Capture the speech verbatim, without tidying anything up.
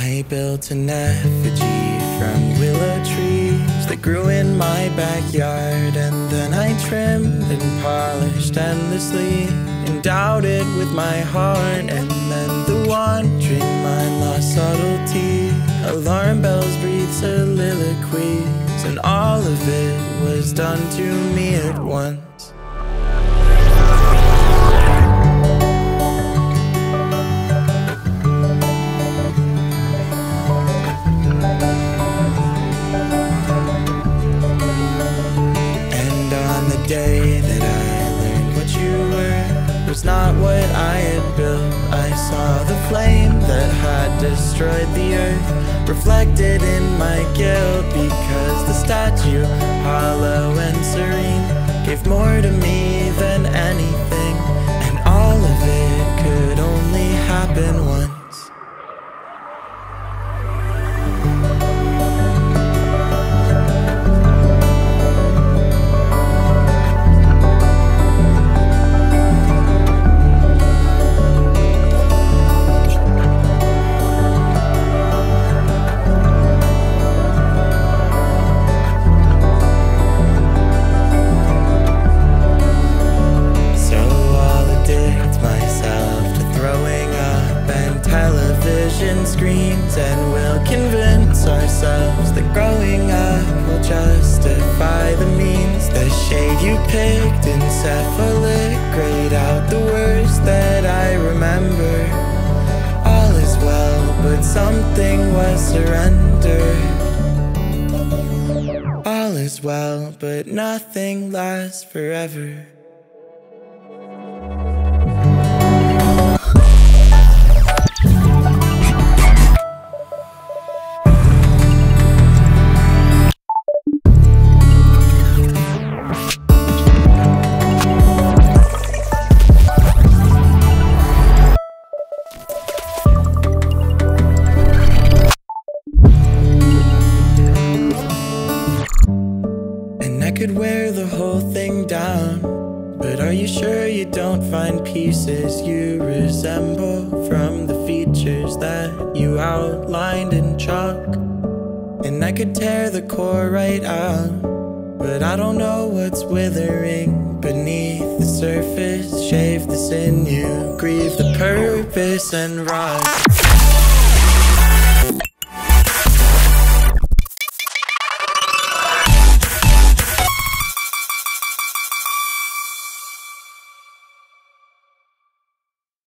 I built an effigy from willow trees that grew in my backyard, and then I trimmed and polished endlessly, endowed it with my heart. And then the wandering mind lost subtlety, alarm bells breathed soliloquies, and all of it was done to me at once. Day that I learned what you were was not what I had built. I saw the flame that had destroyed the earth reflected in my guilt, because the statue, hollow and serene, gave more to me than anything, and all of it could only happen once. Screens, and we'll convince ourselves that growing up will justify the means. The shade you picked, encephalic, grayed out the words that I remember. All is well, but something was surrendered. All is well, but nothing lasts forever. Could wear the whole thing down, but are you sure you don't find pieces you resemble from the features that you outlined in chalk? And I could tear the core right out, but I don't know what's withering beneath the surface. Shave the sinew, grieve the purpose and rot.